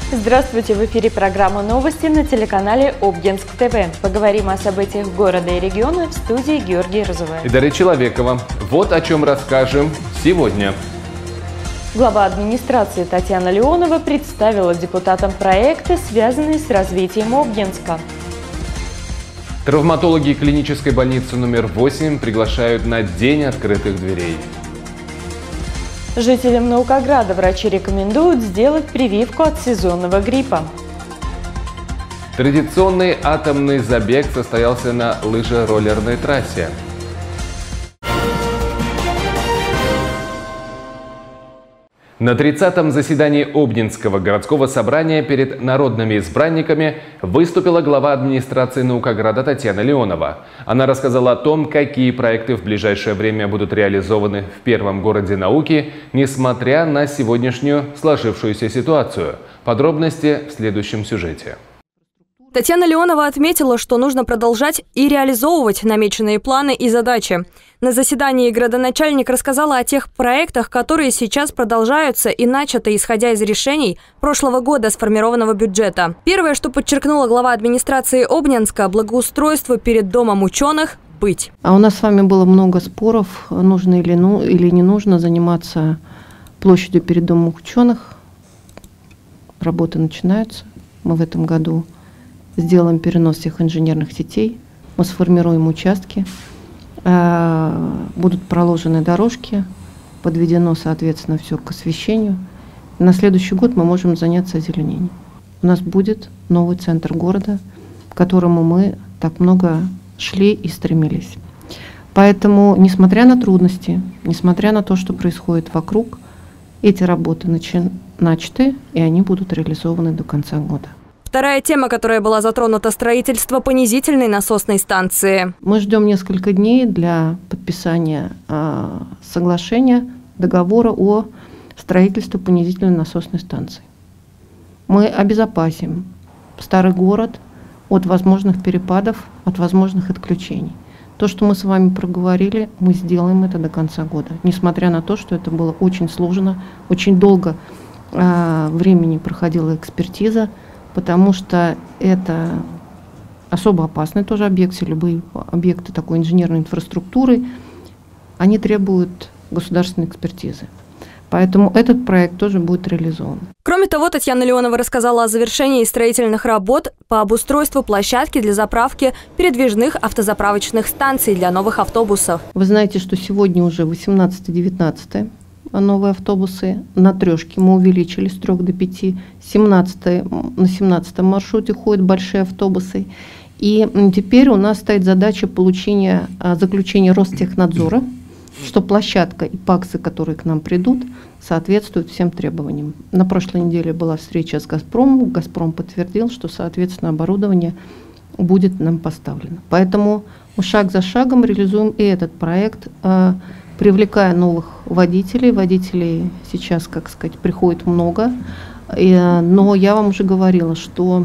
Здравствуйте! В эфире программа «Новости» на телеканале Обнинск ТВ. Поговорим о событиях города и региона в студии Георгий Розовая и Дарья Человекова. Вот о чем расскажем сегодня. Глава администрации Татьяна Леонова представила депутатам проекты, связанные с развитием Обнинска. Травматологи клинической больницы номер 8 приглашают на День открытых дверей. Жителям Наукограда врачи рекомендуют сделать прививку от сезонного гриппа. Традиционный атомный забег состоялся на лыжероллерной трассе. На 30-м заседании Обнинского городского собрания перед народными избранниками выступила глава администрации Наукограда Татьяна Леонова. Она рассказала о том, какие проекты в ближайшее время будут реализованы в первом городе науки, несмотря на сегодняшнюю сложившуюся ситуацию. Подробности в следующем сюжете. Татьяна Леонова отметила, что нужно продолжать и реализовывать намеченные планы и задачи. На заседании градоначальник рассказала о тех проектах, которые сейчас продолжаются и начаты, исходя из решений прошлого года сформированного бюджета. Первое, что подчеркнула глава администрации Обнинска – благоустройство перед Домом ученых быть. А у нас с вами было много споров, нужно или не нужно заниматься площадью перед Домом ученых. Работы начинаются. Мы в этом году сделаем перенос всех инженерных сетей, мы сформируем участки, будут проложены дорожки, подведено, соответственно, все к освещению. На следующий год мы можем заняться озеленением. У нас будет новый центр города, к которому мы так много шли и стремились. Поэтому, несмотря на трудности, несмотря на то, что происходит вокруг, эти работы начаты, и они будут реализованы до конца года. Вторая тема, которая была затронута – строительство понизительной насосной станции. Мы ждем несколько дней для подписания соглашения, договора о строительстве понизительной насосной станции. Мы обезопасим старый город от возможных перепадов, от возможных отключений. То, что мы с вами проговорили, мы сделаем это до конца года. Несмотря на то, что это было очень сложно, очень долго времени проходила экспертиза, потому что это особо опасный тоже объект, все любые объекты такой инженерной инфраструктуры, они требуют государственной экспертизы. Поэтому этот проект тоже будет реализован. Кроме того, Татьяна Леонова рассказала о завершении строительных работ по обустройству площадки для заправки передвижных автозаправочных станций для новых автобусов. Вы знаете, что сегодня уже 18-19 новые автобусы. На трешке мы увеличили с 3 до 5. На 17 маршруте ходят большие автобусы. И теперь у нас стоит задача получения заключения Ростехнадзора, что площадка и ПАКСы, которые к нам придут, соответствуют всем требованиям. На прошлой неделе была встреча с «Газпромом». «Газпром» подтвердил, что, соответственно, оборудование будет нам поставлено. Поэтому мы шаг за шагом реализуем и этот проект, привлекая новых водителей. Водителей сейчас, как сказать, приходит много. Но я вам уже говорила, что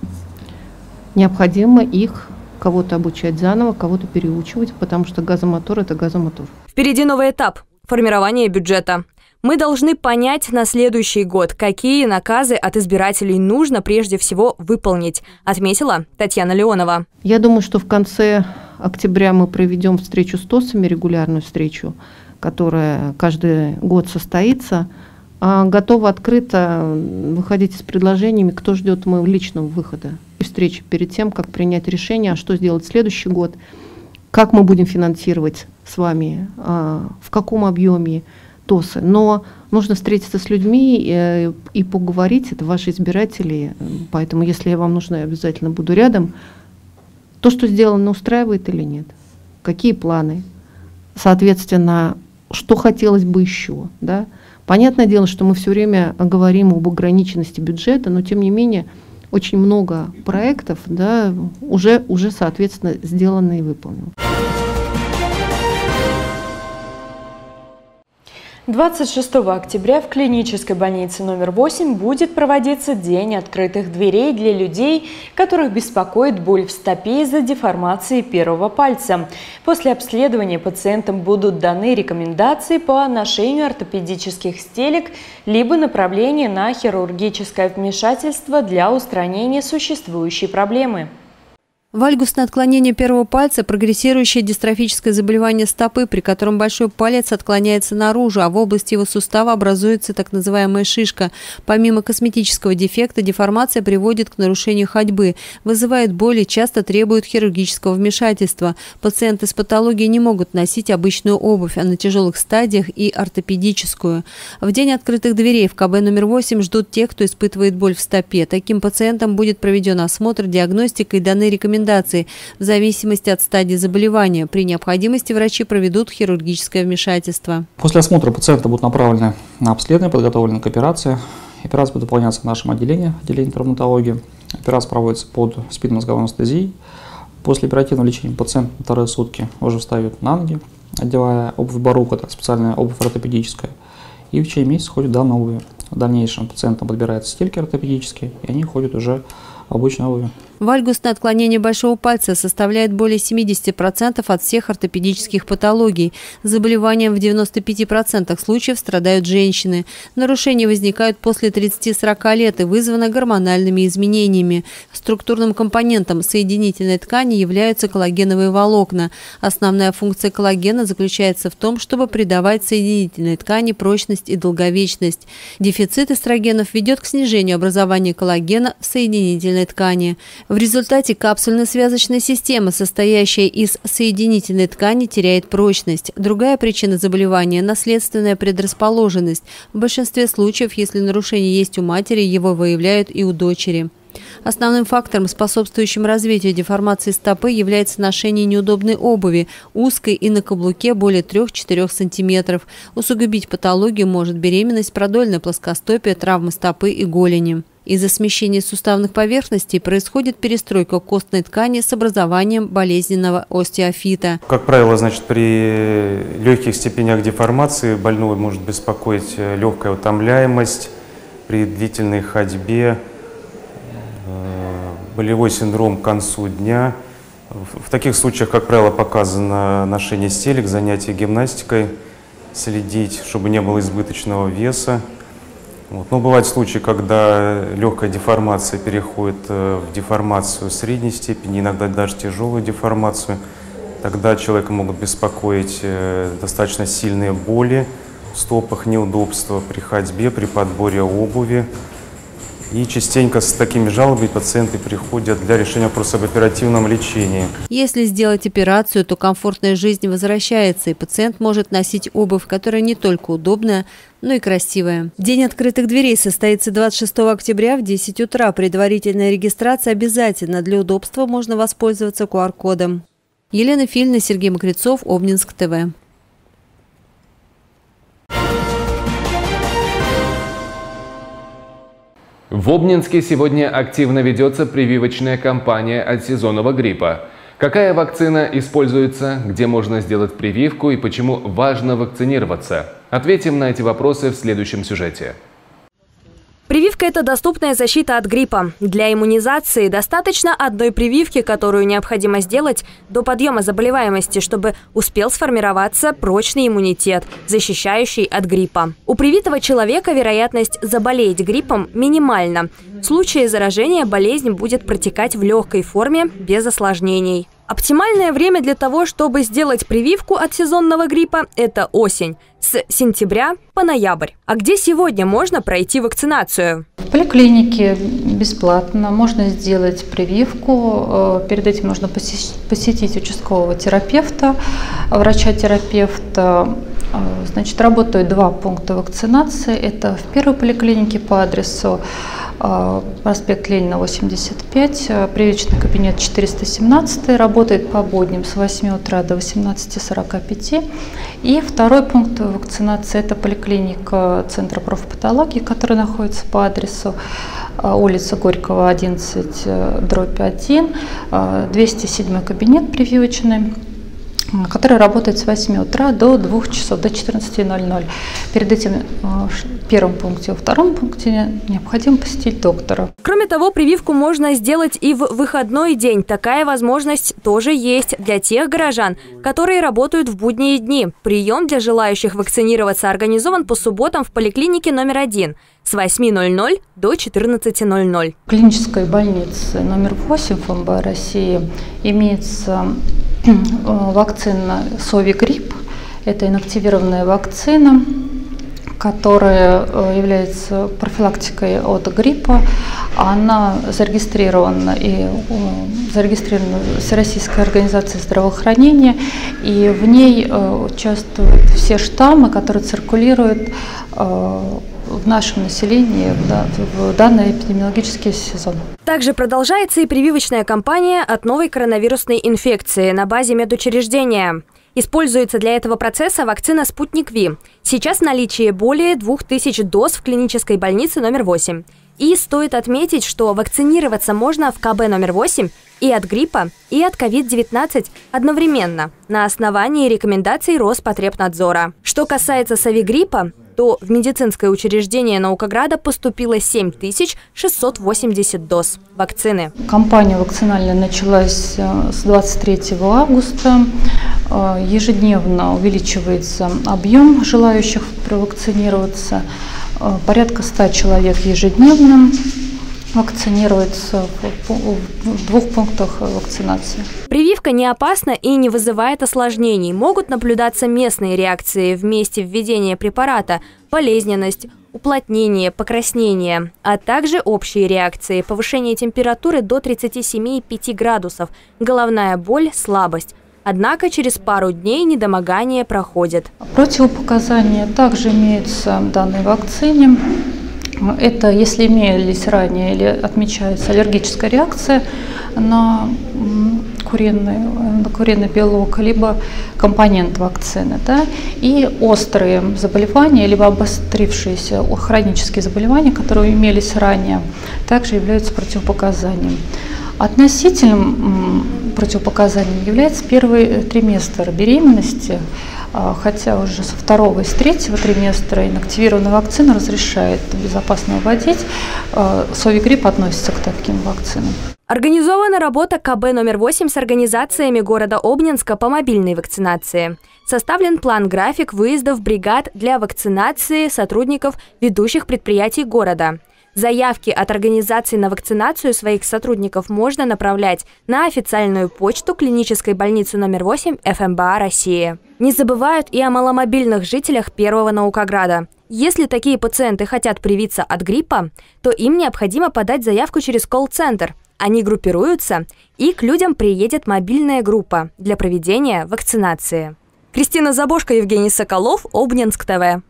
необходимо их кого-то обучать заново, кого-то переучивать, потому что газомотор – это газомотор. Впереди новый этап – формирование бюджета. Мы должны понять на следующий год, какие наказы от избирателей нужно прежде всего выполнить, отметила Татьяна Леонова. Я думаю, что в конце октября мы проведем встречу с ТОСами, регулярную встречу, которая каждый год состоится. Готова открыто выходить с предложениями, кто ждет моего личного выхода и встречи перед тем, как принять решение, что сделать в следующий год, как мы будем финансировать с вами, в каком объеме ТОСы. Но нужно встретиться с людьми и поговорить, это ваши избиратели, поэтому если вам нужно, я обязательно буду рядом. То, что сделано, устраивает или нет? Какие планы? Соответственно, что хотелось бы еще? Да? Понятное дело, что мы все время говорим об ограниченности бюджета, но тем не менее очень много проектов, да, уже соответственно, сделаны и выполнены. 26 октября в клинической больнице номер 8 будет проводиться День открытых дверей для людей, которых беспокоит боль в стопе из-за деформации первого пальца. После обследования пациентам будут даны рекомендации по ношению ортопедических стелек либо направление на хирургическое вмешательство для устранения существующей проблемы. Вальгусное отклонение первого пальца – прогрессирующее дистрофическое заболевание стопы, при котором большой палец отклоняется наружу, а в области его сустава образуется так называемая шишка. Помимо косметического дефекта, деформация приводит к нарушению ходьбы, вызывает боль и часто требует хирургического вмешательства. Пациенты с патологией не могут носить обычную обувь, а на тяжелых стадиях и ортопедическую. В день открытых дверей в КБ номер 8 ждут тех, кто испытывает боль в стопе. Таким пациентам будет проведен осмотр, диагностика и даны рекомендации в зависимости от стадии заболевания. При необходимости врачи проведут хирургическое вмешательство. После осмотра пациента будут направлены на обследование, подготовлены к операции. Операция будет выполняться в нашем отделении травматологии. Операция проводится под спинномозговой анестезией. После оперативного лечения пациент на вторые сутки уже встает на ноги, одевая обувь баруха, это специальная обувь ортопедическая, и в течение месяца ходит в данной обуви. В дальнейшем пациентам подбираются стельки ортопедические, и они ходят уже в обычной обуви. Вальгусное отклонение большого пальца составляет более 70% от всех ортопедических патологий. Заболеванием в 95% случаев страдают женщины. Нарушения возникают после 30-40 лет и вызваны гормональными изменениями. Структурным компонентом соединительной ткани являются коллагеновые волокна. Основная функция коллагена заключается в том, чтобы придавать соединительной ткани прочность и долговечность. Дефицит эстрогенов ведет к снижению образования коллагена в соединительной ткани. В результате капсульно-связочная система, состоящая из соединительной ткани, теряет прочность. Другая причина заболевания – наследственная предрасположенность. В большинстве случаев, если нарушение есть у матери, его выявляют и у дочери. Основным фактором, способствующим развитию деформации стопы, является ношение неудобной обуви, узкой и на каблуке более 3-4 см. Усугубить патологию может беременность, продольная плоскостопие, травмы стопы и голени. Из-за смещения суставных поверхностей происходит перестройка костной ткани с образованием болезненного остеофита. Как правило, при легких степенях деформации больного может беспокоить легкая утомляемость при длительной ходьбе, болевой синдром к концу дня. В таких случаях, как правило, показано ношение стелек, занятие гимнастикой, следить, чтобы не было избыточного веса. Но бывают случаи, когда легкая деформация переходит в деформацию средней степени, иногда даже тяжелую деформацию. Тогда человека могут беспокоить достаточно сильные боли в стопах, неудобства при ходьбе, при подборе обуви. И частенько с такими жалобами пациенты приходят для решения вопроса об оперативном лечении. Если сделать операцию, то комфортная жизнь возвращается, и пациент может носить обувь, которая не только удобная, но и красивая. День открытых дверей состоится 26 октября в 10 утра. Предварительная регистрация обязательна. Для удобства можно воспользоваться QR-кодом. Елена Фильна, Сергей Мокрецов, Обнинск ТВ. В Обнинске сегодня активно ведется прививочная кампания от сезонного гриппа. Какая вакцина используется, где можно сделать прививку и почему важно вакцинироваться? Ответим на эти вопросы в следующем сюжете. Прививка – это доступная защита от гриппа. Для иммунизации достаточно одной прививки, которую необходимо сделать до подъема заболеваемости, чтобы успел сформироваться прочный иммунитет, защищающий от гриппа. У привитого человека вероятность заболеть гриппом минимальна. В случае заражения болезнь будет протекать в легкой форме, без осложнений. Оптимальное время для того, чтобы сделать прививку от сезонного гриппа – это осень, с сентября по ноябрь. А где сегодня можно пройти вакцинацию? В поликлинике бесплатно можно сделать прививку. Перед этим нужно посетить участкового терапевта, врача-терапевта. Работают 2 пункта вакцинации. Это в первой поликлинике по адресу проспект Ленина, 85, прививочный кабинет 417, работает по будням с 8 утра до 18:45. И второй пункт вакцинации – это поликлиника Центра профпатологии, который находится по адресу улица Горького, 11/1, 207 кабинет прививочный. который работает с 8 утра до 2 часов, до 14:00. Перед этим в первом пункте, во втором пункте необходимо посетить доктора. Кроме того, прививку можно сделать и в выходной день. Такая возможность тоже есть для тех горожан, которые работают в будние дни. Прием для желающих вакцинироваться организован по субботам в поликлинике номер 1 с 8:00 до 14:00. В клинической больнице номер 8 ФМБА России имеется вакцина Совигрипп. Это инактивированная вакцина, которая является профилактикой от гриппа. Она зарегистрирована Всероссийской организацией здравоохранения, и в ней участвуют все штаммы, которые циркулируют в нашем населении в данный эпидемиологический сезон. Также продолжается и прививочная кампания от новой коронавирусной инфекции на базе медучреждения. Используется для этого процесса вакцина «Спутник Ви». Сейчас в наличии более 2000 доз в клинической больнице номер 8. И стоит отметить, что вакцинироваться можно в КБ номер 8 и от гриппа, и от COVID-19 одновременно на основании рекомендаций Роспотребнадзора. Что касается Совигриппа, то в медицинское учреждение Наукограда поступило 7680 доз вакцины. Кампания вакцинальная началась с 23 августа. Ежедневно увеличивается объем желающих провакцинироваться. Порядка 100 человек ежедневно вакцинируется в 2 пунктах вакцинации. Прививка не опасна и не вызывает осложнений. Могут наблюдаться местные реакции в месте введения препарата, болезненность, уплотнение, покраснение, а также общие реакции, повышение температуры до 37,5 градусов, головная боль, слабость. Однако через пару дней недомогание проходит. Противопоказания также имеются в данной вакцине. Это если имелись ранее или отмечается аллергическая реакция на куриный белок, либо компонент вакцины, да, и острые заболевания, либо обострившиеся хронические заболевания, которые имелись ранее, также являются противопоказанием. Относительным противопоказанием является первый триместр беременности, хотя уже со 2-го и с 3-го триместра инактивированная вакцина разрешает безопасно вводить. Совигрипп относится к таким вакцинам. Организована работа КБ номер 8 с организациями города Обнинска по мобильной вакцинации. Составлен план-график выездов бригад для вакцинации сотрудников ведущих предприятий города. Заявки от организаций на вакцинацию своих сотрудников можно направлять на официальную почту клинической больницы номер 8 ФМБА России. Не забывают и о маломобильных жителях Первого Наукограда. Если такие пациенты хотят привиться от гриппа, то им необходимо подать заявку через колл-центр. Они группируются, и к людям приедет мобильная группа для проведения вакцинации. Кристина Забошко, Евгений Соколов, Обнинск ТВ.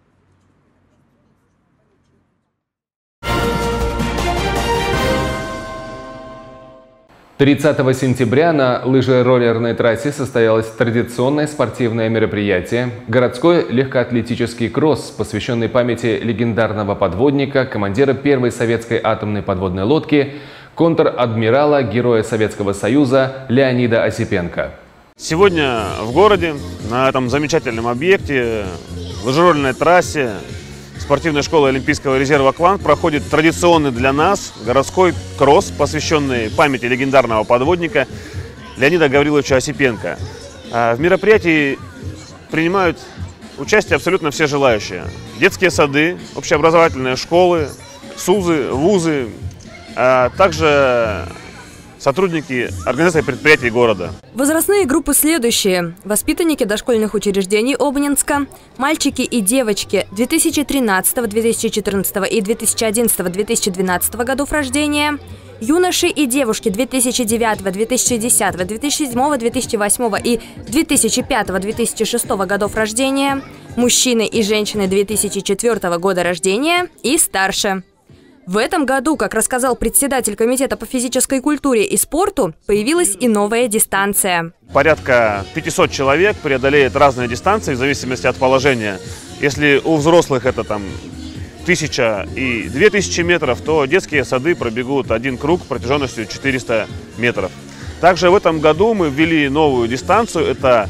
«30 сентября на лыжероллерной трассе состоялось традиционное спортивное мероприятие – городской легкоатлетический кросс, посвященный памяти легендарного подводника, командира первой советской атомной подводной лодки, контр-адмирала, героя Советского Союза Леонида Осипенко. Сегодня в городе, на этом замечательном объекте, лыжероллерной трассе спортивной школы Олимпийского резерва «Квант» проходит традиционный для нас городской кросс, посвященный памяти легендарного подводника Леонида Гавриловича Осипенко. В мероприятии принимают участие абсолютно все желающие. Детские сады, общеобразовательные школы, СУЗы, вузы, а также сотрудники организации предприятий города. Возрастные группы следующие. Воспитанники дошкольных учреждений Обнинска, мальчики и девочки 2013, 2014 и 2011, 2012 годов рождения, юноши и девушки 2009, 2010, 2007, 2008 и 2005, 2006 годов рождения, мужчины и женщины 2004 года рождения и старше. В этом году, как рассказал председатель комитета по физической культуре и спорту, появилась и новая дистанция. Порядка 500 человек преодолеет разные дистанции в зависимости от положения. Если у взрослых это там 1000 и 2000 метров, то детские сады пробегут один круг протяженностью 400 метров. Также в этом году мы ввели новую дистанцию, это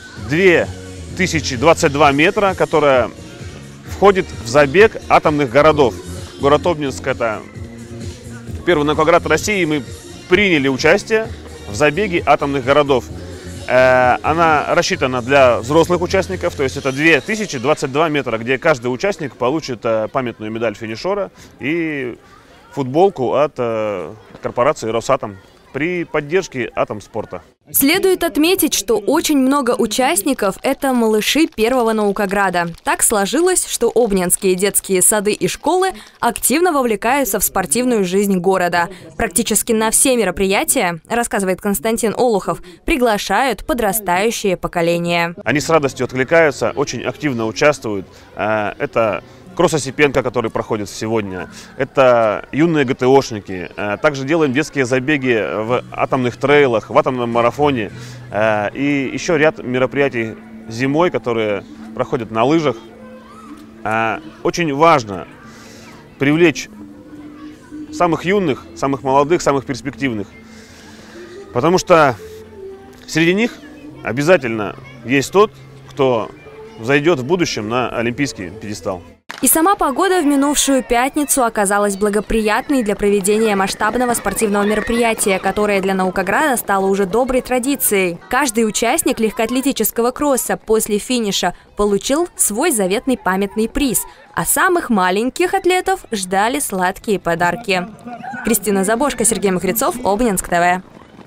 2022 метра, которая входит в забег атомных городов. Город Обнинск – это первый наукоград России, мы приняли участие в забеге атомных городов. Она рассчитана для взрослых участников, то есть это 2022 метра, где каждый участник получит памятную медаль финишера и футболку от корпорации «Росатом» при поддержке Атомспорта. Следует отметить, что очень много участников – это малыши первого наукограда. Так сложилось, что обнинские детские сады и школы активно вовлекаются в спортивную жизнь города. Практически на все мероприятия, рассказывает Константин Олухов, приглашают подрастающее поколение. Они с радостью откликаются, очень активно участвуют. Это кросс Осипенко, который проходит сегодня. Это юные ГТОшники. Также делаем детские забеги в атомных трейлах, в атомном марафоне. И еще ряд мероприятий зимой, которые проходят на лыжах. Очень важно привлечь самых юных, самых молодых, самых перспективных. Потому что среди них обязательно есть тот, кто взойдет в будущем на олимпийский пьедестал. И сама погода в минувшую пятницу оказалась благоприятной для проведения масштабного спортивного мероприятия, которое для Наукограда стало уже доброй традицией. Каждый участник легкоатлетического кросса после финиша получил свой заветный памятный приз, а самых маленьких атлетов ждали сладкие подарки. Кристина Забошко, Сергей Махрецов, Обнинск ТВ.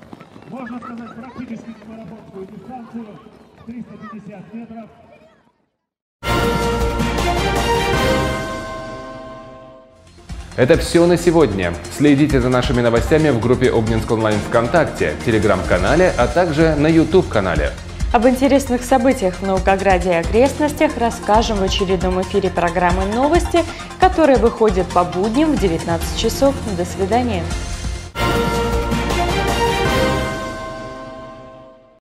Это все на сегодня. Следите за нашими новостями в группе Обнинск онлайн ВКонтакте, телеграм-канале, а также на YouTube-канале. Об интересных событиях в Наукограде и окрестностях расскажем в очередном эфире программы «Новости», которая выходит по будням в 19 часов. До свидания.